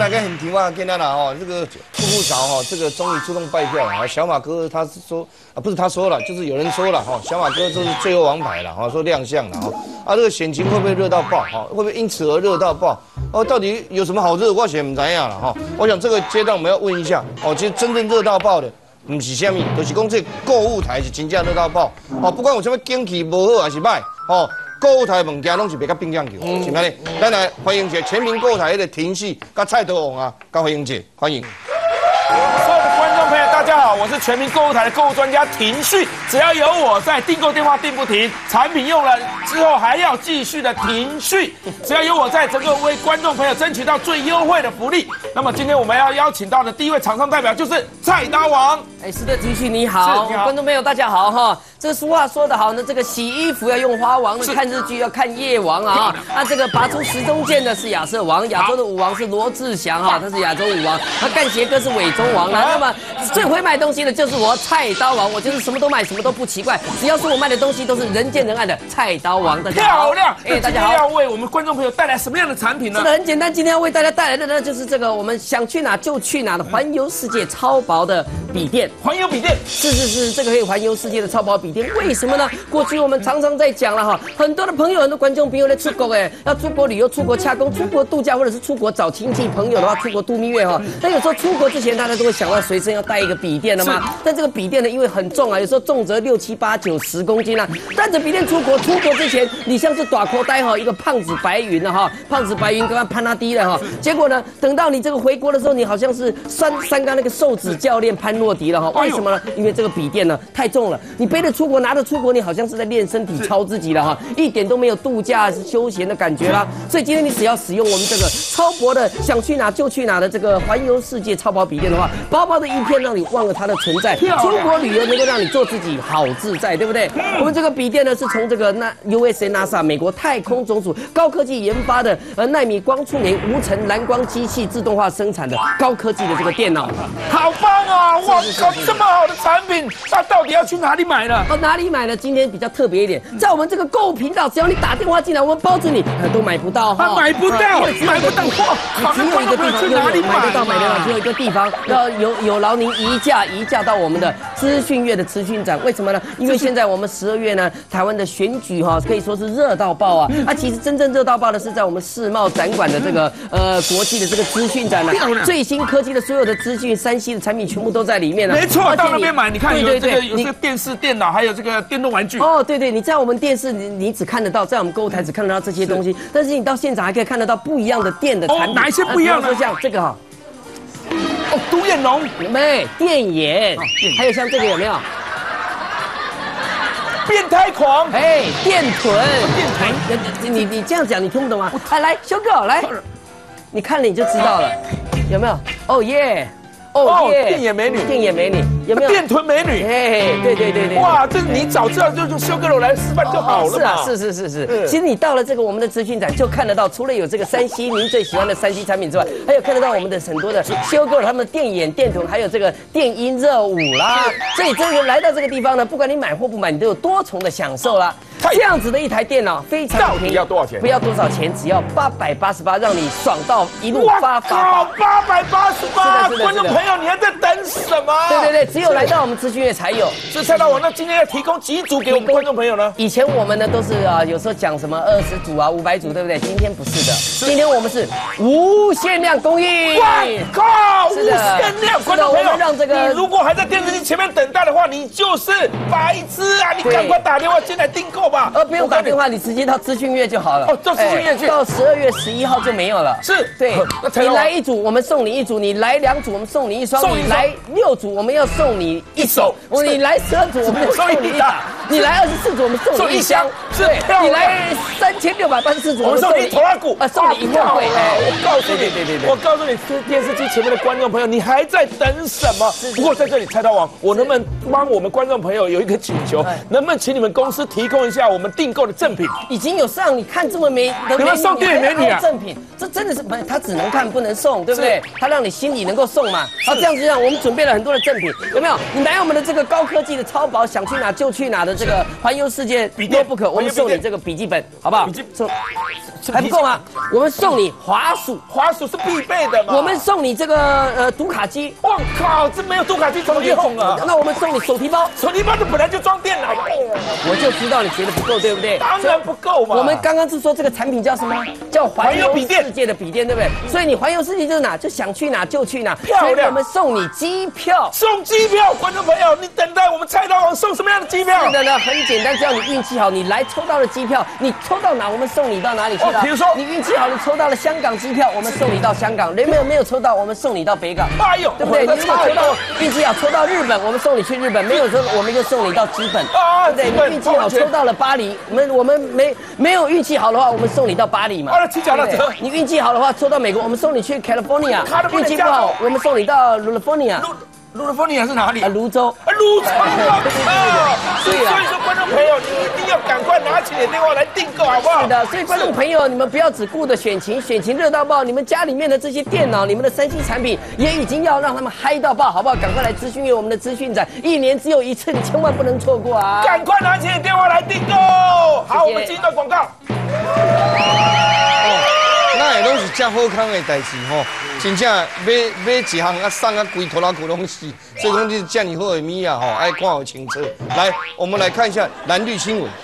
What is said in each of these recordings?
来个很听啊，跟他啦哦，这个副部长哈，这个终于出动拜票了。小马哥他是说啊，不是他说了，就是有人说了哈，小马哥这是最后王牌了哈，说亮相了哈。啊，这个选情会不会热到爆哈？会不会因此而热到爆？哦，到底有什么好热？我想不知样了哈。我想这个阶段我们要问一下哦，其实真正热到爆的。 唔是虾米，就是讲这购物台是真正热到爆哦，不管有什么景气无好还是歹哦，购物台物件拢是袂甲冰箱球，是咪咧？咱来欢迎一下全民购物台的庭系，甲蔡德王啊，甲欢迎姐，欢迎。 所有的观众朋友，大家好，我是全民购物台的购物专家庭旭，只要有我在，订购电话订不停，产品用了之后还要继续的庭旭，只要有我在，整个为观众朋友争取到最优惠的福利。那么今天我们要邀请到的第一位厂商代表就是菜刀王。 是的，庭旭你好，观众朋友大家好哈。这个俗话说得好呢，这个洗衣服要用花王，看日剧要看夜王啊。那这个拔出时钟剑的是亚瑟王，亚洲的舞王是罗志祥哈，他是亚洲舞王。那干鞋哥是伪中王啊。那么最会卖东西的就是我菜刀王，我就是什么都卖，什么都不奇怪，只要是我卖的东西都是人见人爱的菜刀王。大家好， 漂亮！ 大家好， 要为我们观众朋友带来什么样的产品呢？ 真的很简单，今天要为大家带来的呢，就是这个我们想去哪就去哪的环游世界超薄的笔电。 环游笔电， 是，这个可以环游世界的超薄笔电，为什么呢？过去我们常常在讲了哈，很多的朋友、很多观众朋友在出国要出国旅游、出国洽公、出国度假，或者是出国找亲戚朋友的话，出国度蜜月哈。但有时候出国之前，大家都会想到随身要带一个笔电的嘛。但这个笔电呢，因为很重啊，有时候重则6、7、8、9、10公斤啊。带着笔电出国之前，你像是短口袋哈，一个胖子白云了哈，胖子白云刚刚攀他低了哈。结果呢，等到你这个回国的时候，你好像是三刚那个瘦子教练潘若迪了哈。为什么呢？因为这个笔电呢太重了，你背着出国，拿着出国，你好像是在练身体、操自己了哈，一点都没有度假休闲的感觉啦。所以今天你只要使用我们这个超薄的想去哪就去哪的这个环游世界超薄笔电的话，薄薄的一片让你忘了它的存在，出国旅游能够让你做自己好自在，对不对？我们这个笔电呢是从这个USA NASA 美国太空总署高科技研发的奈米光触媒无尘蓝光机器自动化生产的高科技的这个电脑， 好棒啊！哇靠，这么好的产品，那到底要去哪里买呢？ 哪里买呢？今天比较特别一点，在我们这个购物频道，只要你打电话进来，我们包着你都买不到哈， 买不到，买不到，哇！ 只有一个地方，买得到，只有一个地方，要有劳您移驾到我们的资讯月的资讯展。为什么呢？因为现在我们12月呢，台湾的选举哈，可以说是热到爆啊！其实真正热到爆的是在我们世贸展馆的这个国际的这个资讯展呢，最新科技的所有的资讯，3C 的产品全部都在里面了。 没错，到那边买，你看有这个电视、电脑，还有这个电动玩具。 哦，对，你在我们电视你只看得到，在我们购物台只看得到这些东西，但是你到现场还可以看得到不一样的电的产品。 哪一些不一样呢？ 像这个哈， 独眼龙， 没电眼，还有像这个有没有？ 变态狂， 电臀，你这样讲你听不懂吗？来，修哥来，你看了你就知道了，有没有？哦耶！ 电眼美女， 有没有？ 电臀美女， 对。 哇，这你早知道就修哥楼来示范就好了嘛。 是。其实你到了这个我们的资讯展，就看得到，除了有这个3C 您最喜欢的3C 产品之外，还有看得到我们的很多的修哥他们的电眼、电臀，还有这个电音热舞啦。所以这个来到这个地方呢，不管你买或不买，你都有多重的享受啦。这样子的一台电脑非常便宜， 要多少钱？ 不要多少钱，只要888，让你爽到一路发。 靠，888！观众朋友，你还在等什么？ 对，只有来到我们资讯月才有。 所以蔡刀王，那今天要提供几组给我们观众朋友呢？ 以前我们呢都是有时候讲什么20组啊、500组，对不对？今天不是的，今天我们是无限量供应。 哇靠！无限量，观众朋友， 让这个你如果还在电视机前面等待的话，你就是白痴啊！你赶快打电话进来订购吧。 不用打电话，你直接到资讯月就好了。 到资讯月去， 到12月11号就没有了。 是， 对，你来1组，我们送你1组；你来2组，我们送你1双；你来6组，我们要送你1手；你来12组，我们就送你1打；你来24组，我们送你1箱。 对， 你来3684组， 我们送你头拉骨， 送你1万块。 我告诉你，我告诉你，电视机前面的观众朋友，你还在等什么？不过在这里，菜刀王，我能不能帮我们观众朋友有一个请求？能不能请你们公司提供一下我们订购的赠品？ 已经有上，你看这么美的美女， 你们送电影美女啊？ 赠品，这真的是不是？他只能看不能送，对不对？他让你心里能够送嘛。好，这样子让我们准备了很多的赠品，有没有？你来我们的这个高科技的超薄，想去哪就去哪的这个环游世界都不可，我们送你这个笔记本，好不好？送还不够吗？我们送你滑鼠， 滑鼠是必备的嘛。 我们送你这个读卡机。 我靠，这没有读卡机怎么用啊？ 那我们送你手提包， 手提包这本来就装电脑的。 我就知道你觉得不够，对不对？ 当然不够嘛。 我们刚刚是说这个产品叫什么？叫环游世界的笔电，对不对？所以你环游世界就是哪就想去哪就去哪。 漂亮， 我们送你机票， 送机票，观众朋友，你等待我们菜刀王送什么样的机票？ 是的呢，很简单，只要你运气好，你来抽到了机票，你抽到哪，我们送你到哪里去了。 比如说你运气好，你抽到了香港机票，我们送你到香港；没有抽到，我们送你到北港。 哎呦， 对不对？你如果抽到运气好，抽到日本，我们送你去日本；没有抽，我们就送你到基本。对不对？你运气好，抽到了巴黎，我们没有运气好的话，我们送你到巴黎嘛。 骑脚踏车。 你运气好的话，抽到美国，我们送你去 California。运气不好，我们送你到 California。 California 是哪里？ 泸州。 泸州啊！ 对啊。 所以说，观众朋友，你一定要赶快拿起你的电话来订购，好不好？ 是的，所以观众朋友，你们不要只顾着选情热到爆，你们家里面的这些电脑、你们的3C产品也已经要让他们嗨到爆，好不好？赶快来资讯业我们的资讯展，1年只有1次，你千万不能错过啊！ 赶快拿起你的电话来订购。好，我们进一段广告。 那也拢是真好康的代志吼，真正买一项啊送啊规头拉骨拢是，所以讲就是这么好的米啊吼，爱看好清楚。来，我们来看一下蓝绿新闻。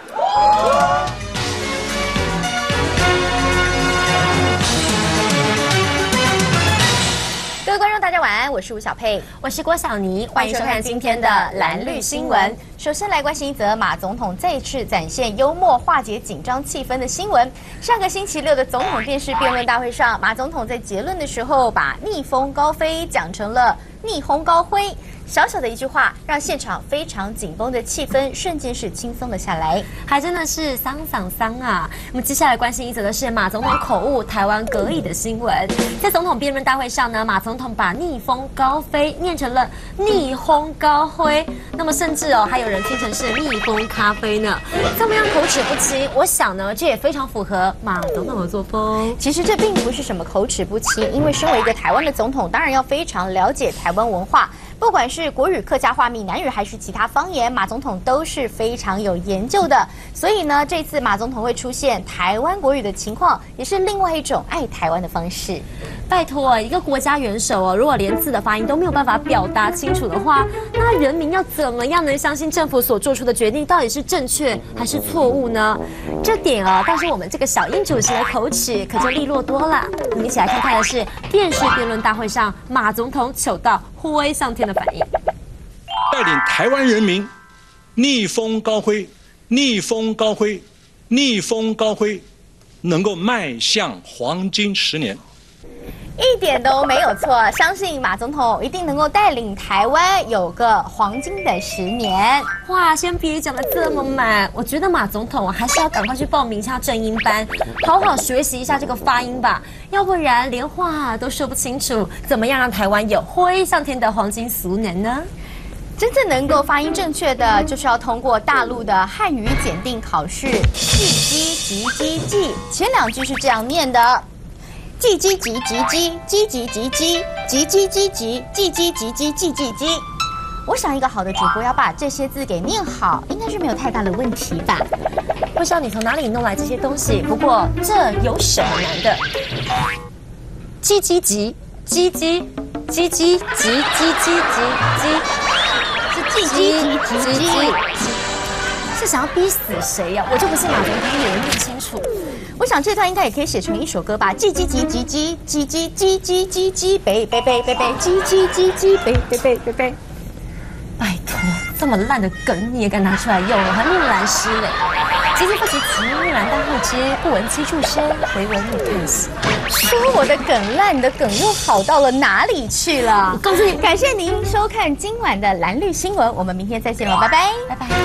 各位观众，大家晚安，我是吴小佩， 我是郭小妮， 欢迎收看今天的蓝绿新闻。首先来关心一则马总统再次展现幽默化解紧张气氛的新闻。上个星期六的总统电视辩论大会上，马总统在结论的时候把逆风高飞讲成了逆风高挥。小小的一句话，让现场非常紧绷的气氛瞬间是轻松了下来， 还真的是桑啊！我们接下来关心一则的是马总统口误台湾革议的新闻。在总统辩论大会上呢，马总统把逆风高飞念成了逆风高挥，那么甚至还有人听成是逆风咖啡呢，这么样口齿不清，我想呢这也非常符合马总统的作风。 其实这并不是什么口齿不清，因为身为一个台湾的总统，当然要非常了解台湾文化。不管是国语、客家话、闽南语还是其他方言，马总统都是非常有研究的。所以呢，这次马总统会出现台湾国语的情况，也是另外一种爱台湾的方式。 拜托，一个国家元首如果连字的发音都没有办法表达清楚的话，那人民要怎么样能相信政府所做出的决定到底是正确还是错误呢？这点但是我们这个小英主席的口齿可就利落多了。我们一起来看看的是电视辩论大会上马总统糗到挥上天的反应， 带领台湾人民逆风高挥，逆风高挥，逆风高挥，能够迈向黄金10年。 一点都没有错，相信马总统一定能够带领台湾有个黄金的10年。 哇，先别讲得这么满，我觉得马总统还是要赶快去报名一下正音班，好好学习一下这个发音吧，要不然连话都说不清楚，怎么样让台湾有挥上天的黄金10年呢？ 真正能够发音正确的，就是要通过大陆的汉语检定考试。记鸡急鸡记，前2句是这样念的。记鸡急急鸡，鸡急急鸡，急鸡鸡急，记鸡急鸡记记鸡。我想一个好的主播要把这些字给念好，应该是没有太大的问题吧。 不知道你从哪里弄来这些东西，不过这有什么难的？鸡鸡急，鸡鸡，鸡鸡急，鸡鸡急鸡， 是记鸡急急鸡。 是想要逼死谁呀？我就不信马总统也能念清楚。 我想这段应该也可以写成一首歌吧。叽叽叽叽叽叽叽叽叽叽叽北北北北北叽叽叽叽北北北北北。 拜托，这么烂的梗你也敢拿出来用，我还念蓝诗嘞。急急不急急，木兰当户织，不闻机杼声，回闻女看喜。 说我的梗烂，你的梗又好到了哪里去了？ 我告诉你， 感谢您收看今晚的蓝绿新闻，我们明天再见了，拜拜， 拜拜。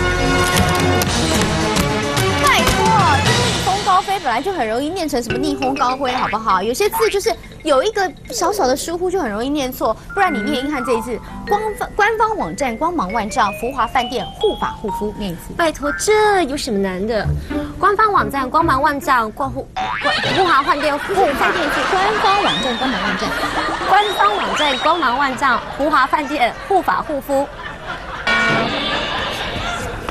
拜托，逆风高飞本来就很容易念成什么逆风高挥，好不好？有些字就是有一个小小的疏忽就很容易念错，不然你念一看这一次，官方网站光芒万丈，福华饭店护发护肤，念一次。 拜托，这有什么难的？官方网站光芒万丈，福华饭店护发店是官方网站光芒万丈， 官方网站光芒万丈，福华饭店护发护肤。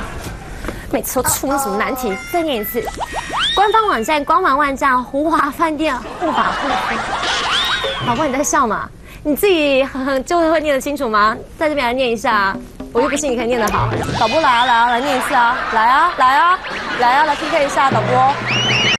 每次都出那什么难题，再念一次。官方网站光芒万丈，湖华饭店护法护肤。宝宝你在笑嘛？你自己就会念得清楚吗？在这边来念一下啊！我就不信你可以念得好。导播来啊来啊来念一次啊！来啊来啊来啊来 PK 一下导播。